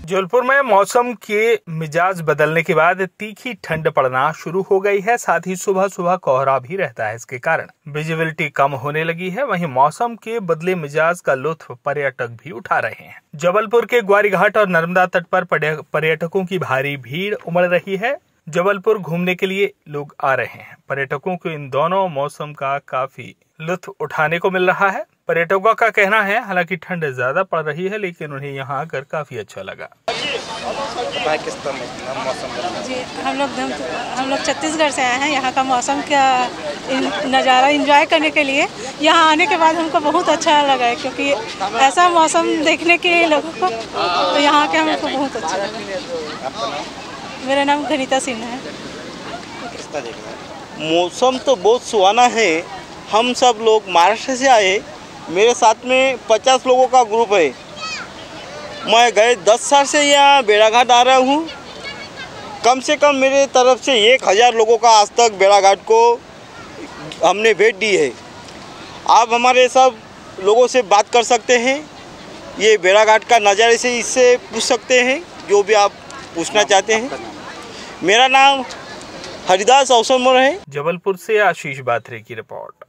जबलपुर में मौसम के मिजाज बदलने के बाद तीखी ठंड पड़ना शुरू हो गई है। साथ ही सुबह सुबह कोहरा भी रहता है। इसके कारण विजिबिलिटी कम होने लगी है। वहीं मौसम के बदले मिजाज का लुत्फ पर्यटक भी उठा रहे हैं। जबलपुर के ग्वारी घाट और नर्मदा तट पर पर्यटकों की भारी भीड़ उमड़ रही है। जबलपुर घूमने के लिए लोग आ रहे हैं। पर्यटकों को इन दोनों मौसम का काफी लुत्फ उठाने को मिल रहा है। पर्यटकों का कहना है हालांकि ठंड ज्यादा पड़ रही है, लेकिन उन्हें यहाँ आकर काफी अच्छा लगा। किस तरह मौसम? जी, हम लोग छत्तीसगढ़ से आए हैं। यहाँ का मौसम का नज़ारा एंजॉय करने के लिए यहाँ आने के बाद हमको बहुत अच्छा लगा है, क्योंकि ऐसा मौसम देखने के लोगों को तो यहाँ के हमको बहुत अच्छा लगा। मेरा नाम घनीता सिन्हा है। मौसम तो बहुत सुहाना है। हम सब लोग महाराष्ट्र से आए। मेरे साथ में 50 लोगों का ग्रुप है। मैं गए 10 साल से यहाँ बेड़ाघाट आ रहा हूँ। कम से कम मेरे तरफ से 1000 लोगों का आज तक बेड़ाघाट को हमने भेंट दी है। आप हमारे सब लोगों से बात कर सकते हैं। ये बेड़ाघाट का नज़ारे से इससे पूछ सकते हैं जो भी आप पूछना चाहते हैं। मेरा नाम हरिदास अवसर मोर है। जबलपुर से आशीष बाथरे की रिपोर्ट।